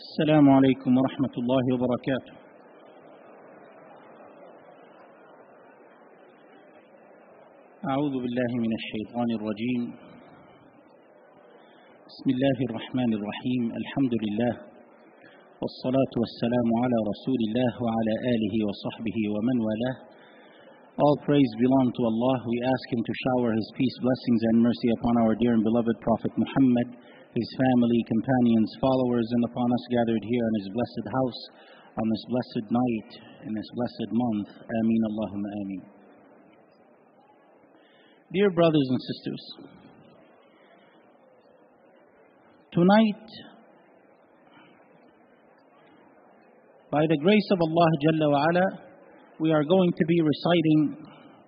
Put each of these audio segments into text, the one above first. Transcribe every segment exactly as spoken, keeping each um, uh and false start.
السلام عليكم ورحمة الله وبركاته. أعوذ بالله من الشيطان الرجيم. بسم الله الرحمن الرحيم. الحمد لله والصلاة والسلام على رسول الله وعلى آله وصحبه ومن والاه. All praise belong to Allah. We ask Him to shower His peace, blessings and mercy upon our dear and beloved Prophet Muhammad, his family, companions, followers, and upon us gathered here in His blessed house, on this blessed night, in this blessed month. Ameen, Allahumma ameen. Dear brothers and sisters, tonight, by the grace of Allah Jalla wa Ala, we are going to be reciting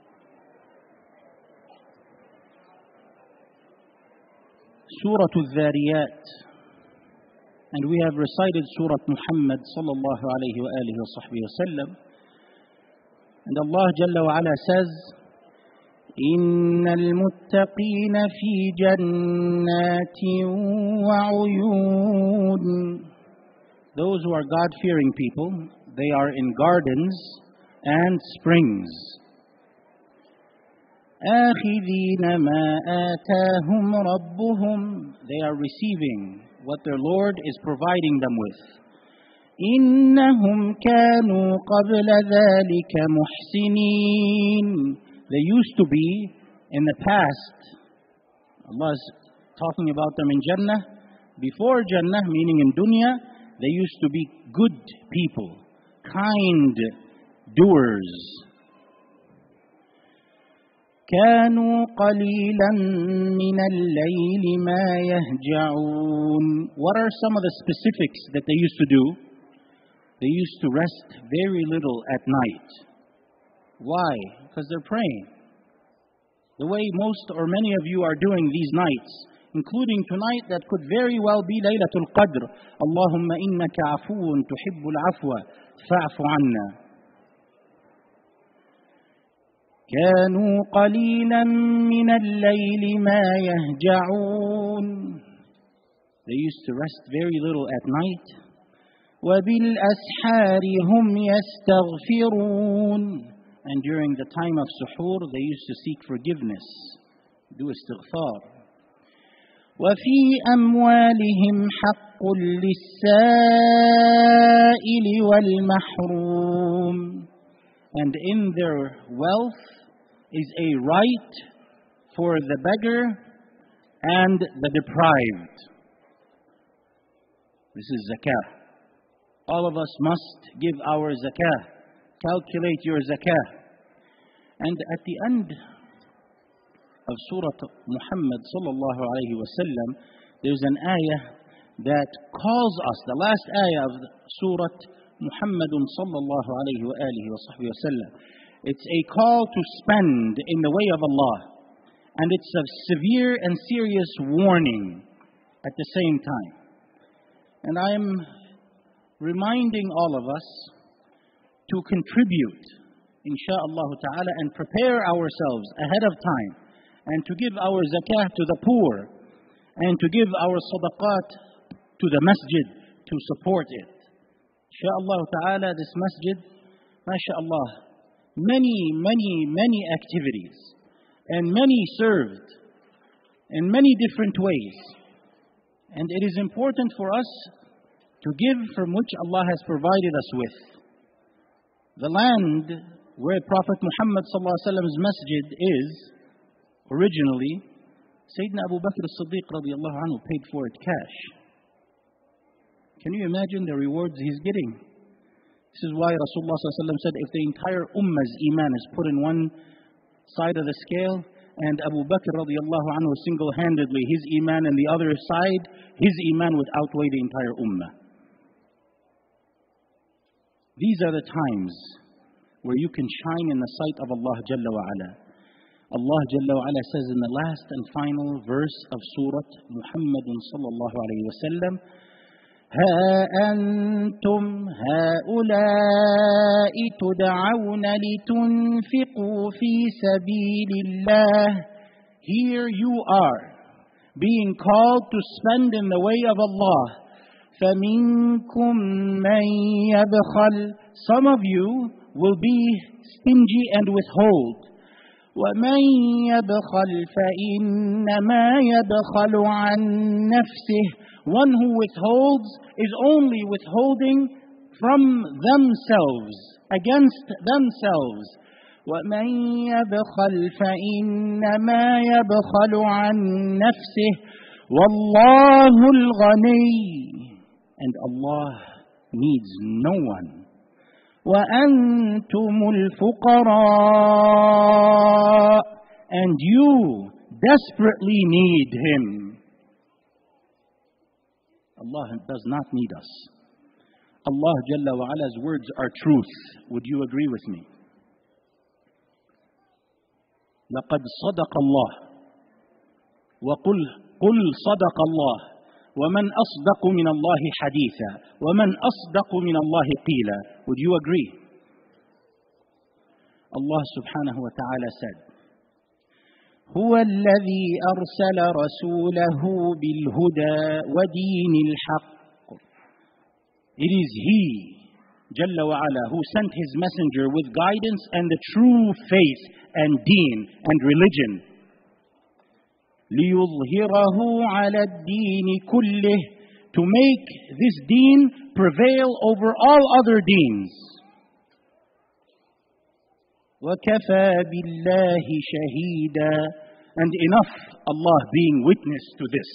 Surah Al-Dhariyat, and we have recited Surah Muhammad sallallahu alayhi wa alihi wa sahbihi wa sallam. And Allah Jalla wa Ala says, إِنَّ الْمُتَّقِينَ فِي جَنَّاتٍ وَعُيُونٍ. Those who are God-fearing people, they are in gardens and springs. آخذين ما آتاهم ربهم. They are receiving what their Lord is providing them with. إنهم كانوا قبل ذلك محسنين. They used to be in the past. Allah is talking about them in Jannah. Before Jannah, meaning in dunya, they used to be good people, kind doers. كانوا قليلا من الليل ما يهجعون. What are some of the specifics that they used to do? They used to rest very little at night. Why? Because they're praying. The way most or many of you are doing these nights, including tonight that could very well be Laylatul Qadr. Allahumma innaka afuun tuhibbul afwa fa'fu anna. كانوا قليلا من الليل ما يهجعون. They used to rest very little at night. وبالأسحار هم يستغفرون. And during the time of suhoor, they used to seek forgiveness, do istighfar. وفي أموالهم حق للسائل والمحروم. And in their wealth is a right for the beggar and the deprived. This is zakah. All of us must give our zakah. Calculate your zakah. And at the end of Surah Muhammad sallallahu alayhi wa sallam, there's an ayah that calls us, the last ayah of Surah Muhammadun sallallahu alayhi wa alihi wa sahbihi wa sallam. It's a call to spend in the way of Allah. And it's a severe and serious warning at the same time. And I'm reminding all of us to contribute, insha'Allah ta'ala, and prepare ourselves ahead of time, and to give our zakah to the poor, and to give our sadaqat to the masjid to support it. Insha'Allah ta'ala, this masjid, masha'Allah, many, many, many activities, and many served in many different ways. And it is important for us to give from which Allah has provided us with. The land where Prophet Muhammad sallallahu alaihi wasallam's masjid is, originally, Sayyidina Abu Bakr as-Siddiq radiallahu anhu paid for it cash. Can you imagine the rewards he's getting? This is why Rasulullah sallallahu alaihi wasallam said, if the entire ummah's iman is put in one side of the scale, and Abu Bakr radiallahu anhu single-handedly, his iman on the other side, his iman would outweigh the entire ummah. These are the times where you can shine in the sight of Allah Jalla wa Ala. Allah Jalla wa Ala says in the last and final verse of Surah Muhammad sallallahu alayhi wa sallam, ها أنتم هؤلاء تدعون لتنفقوا في سبيل الله. Here you are being called to spend in the way of Allah. فَمِنكُم مَّن يَبْخَلْ. Some of you will be stingy and withhold. وَمَن يَبْخَلْ فَإِنَّمَا يَبْخَلُ عَن نَّفْسِهِ. One who withholds is only withholding from themselves, against themselves. وَمَن يَبْخَلْ فَإِنَّمَا يَبْخَلُ عَن نَّفْسِهِ وَاللَّهُ الْغَنِيُّ. And Allah needs no one. وَأَنْتُمُ الْفُقَرَاءُ. And you desperately need Him. Allah does not need us. Allah Jalla wa Ala's words are truth. Would you agree with me? لَقَدْ صَدَقَ اللَّهُ وَقُلْ قُلْ صَدَقَ اللَّهُ وَمَنْ أَصْدَقُ مِنَ اللَّهِ حَدِيثًا وَمَنْ أَصْدَقُ مِنَ اللَّهِ قِيلًا. Would you agree? Allah subhanahu wa ta'ala said, هُوَ الَّذِي أَرْسَلَ رَسُولَهُ بِالْهُدَى وَدِينِ الْحَقِّ. It is He, Jalla wa Ala, who sent His messenger with guidance and the true faith and deen and religion. لِيُظْهِرَهُ عَلَى الدِّينِ كُلِّهِ. To make this deen prevail over all other deens. وَكَفَى بِاللَّهِ شَهِيدًا. And enough Allah being witness to this.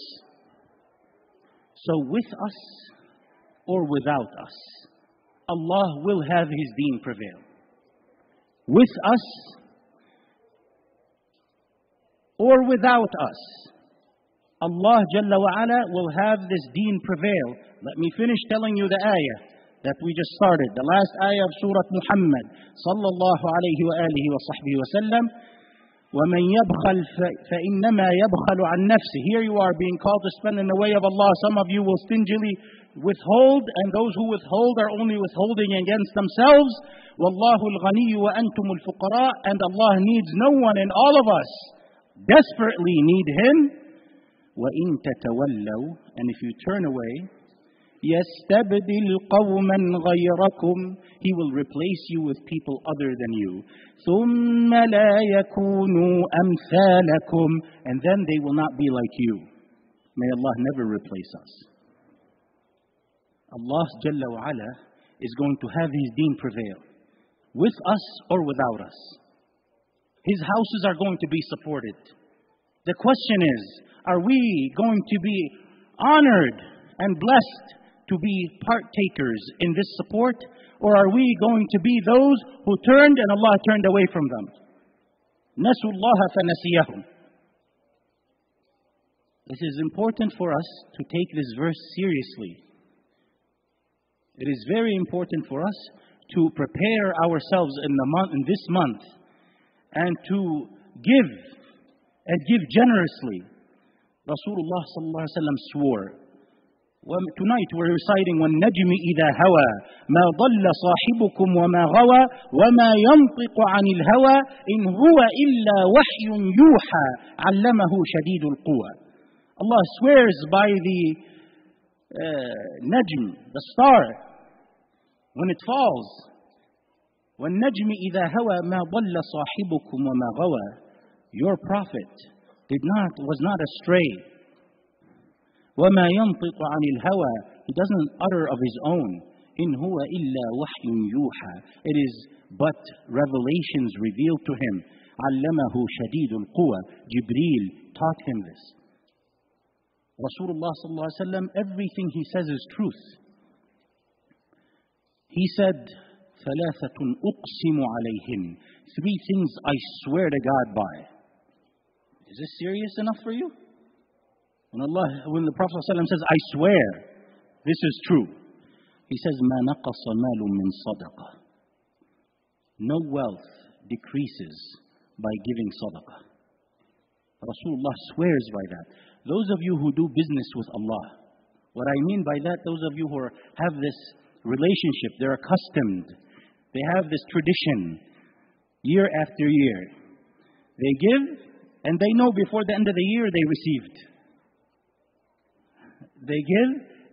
So with us or without us, Allah will have His deen prevail. With us or without us, Allah Jalla wa Ala will have this deen prevail. Let me finish telling you the ayah that we just started, the last ayah of Surah Muhammad sallallahu alayhi wa alihi wa sahbihi wa sallam. وَمَنْ يَبْخَلْ فَإِنَّمَا يَبْخَلُ عَنْ نَفْسِهِ. Here you are being called to spend in the way of Allah. Some of you will stingily withhold, and those who withhold are only withholding against themselves. وَاللَّهُ الْغَنِيُّ وَأَنْتُمُ الْفُقَرَاءُ. And Allah needs no one, and all of us desperately need Him. وَإِن تَتَوَلَّوْا. And if you turn away, يَسْتَبْدِلْ قَوْمًا غَيْرَكُمْ. He will replace you with people other than you. ثُمَّ لَا يَكُونُوا أَمْثَالَكُمْ. And then they will not be like you. May Allah never replace us. Allah Jalla wa Ala is going to have His deen prevail, with us or without us. His houses are going to be supported. The question is, are we going to be honored and blessed to be partakers in this support, or are we going to be those who turned and Allah turned away from them? نَسُوا اللَّهَ فَنَسِيَهُمْ. This is important for us to take this verse seriously. It is very important for us to prepare ourselves in the month, in this month, and to give and give generously. Rasulullah sallallahu alaihi wasallam swore. Tonight we're reciting وَالنَّجْمِ إِذَا هَوَى مَا ضَلَّ صَاحِبُكُمْ وَمَا غَوَى وَمَا يَنطِقُ عَنِ الْهَوَى إِنْ هُوَ إِلَّا وَحْيٌ يُوحَى عَلَّمَهُ شَدِيدُ الْقُوَى. Allah swears by the uh, najm, the star, when it falls. وَالنَّجْمِ إِذَا هَوَى مَا ضَلَّ صَاحِبُكُمْ وَمَا غَوَى. Your prophet did not, was not astray. وَمَا يَنطِقُ عَنِ الْهَوَى. He doesn't utter of his own. إِنْ هُوَ إِلَّا وَحْيٌ يُوحَى. It is but revelations revealed to him. عَلَّمَهُ شَدِيدُ الْقُوَى. Jibreel taught him this. Rasulullah sallallahu alaihi wasallam, everything he says is truth. He said, ثَلَاثَةٌ أُقْسِمُ عَلَيْهِمْ. Three things I swear to God by. Is this serious enough for you? When Allah, when the Prophet ﷺ says, I swear, this is true. He says, مَا نَقَصَ مَالٌ مِّن صَدَقَةٍ. No wealth decreases by giving sadaqah. Rasulullah swears by that. Those of you who do business with Allah, what I mean by that, those of you who are, have this relationship, they're accustomed, they have this tradition, year after year. They give, and they know before the end of the year they received. They give,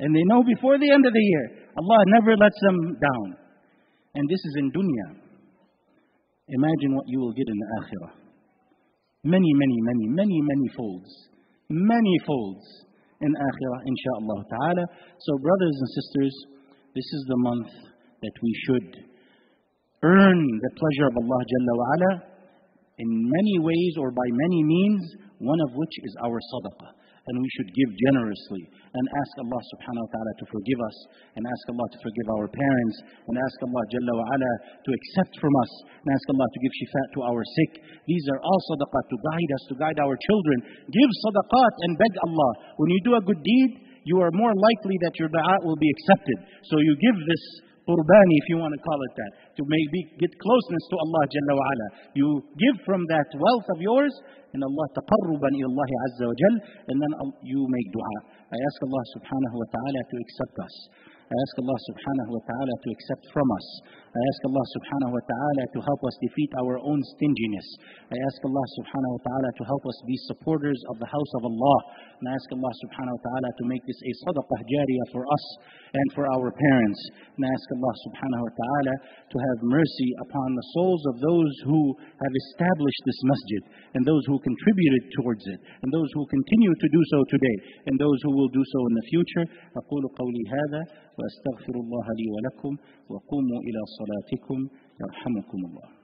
And they know before the end of the year, Allah never lets them down. And this is in dunya. Imagine what you will get in the akhirah. Many, many, many, many, many folds. Many folds in akhirah, insha'Allah ta'ala. So brothers and sisters, this is the month that we should earn the pleasure of Allah Jalla wa Ala in many ways or by many means, one of which is our sadaqah. And we should give generously and ask Allah subhanahu wa ta'ala to forgive us, and ask Allah to forgive our parents, and ask Allah Jalla wa Ala to accept from us, and ask Allah to give shifa to our sick. These are all sadaqat to guide us, to guide our children. Give sadaqat and beg Allah. When you do a good deed, you are more likely that your dua will be accepted. So you give this qurbani, if you want to call it that, to maybe get closeness to Allah Jalla wa Ala. You give from that wealth of yours, and Allah taqarruban ila Allah Azza wa Jal, and then you make dua. I ask Allah subhanahu wa ta'ala to accept us. I ask Allah subhanahu wa ta'ala to accept from us. I ask Allah subhanahu wa ta'ala to help us defeat our own stinginess. I ask Allah subhanahu wa ta'ala to help us be supporters of the house of Allah. And I ask Allah subhanahu wa ta'ala to make this a sadaqah jariyah for us and for our parents. And I ask Allah subhanahu wa ta'ala to have mercy upon the souls of those who have established this masjid, and those who contributed towards it, and those who continue to do so today, and those who will do so in the future. أقول قولي هذا وأستغفر الله لي ولكم وقوموا إلى صلاتكم يرحمكم الله.